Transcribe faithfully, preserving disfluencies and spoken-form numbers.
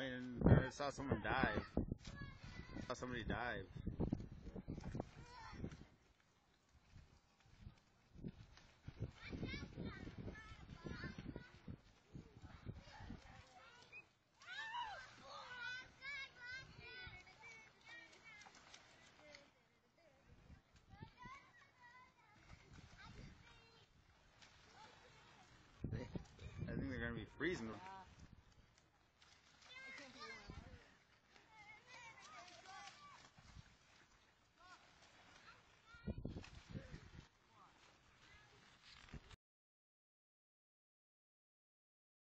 and I saw someone dive. I saw somebody dive. I think they're gonna be freezing them.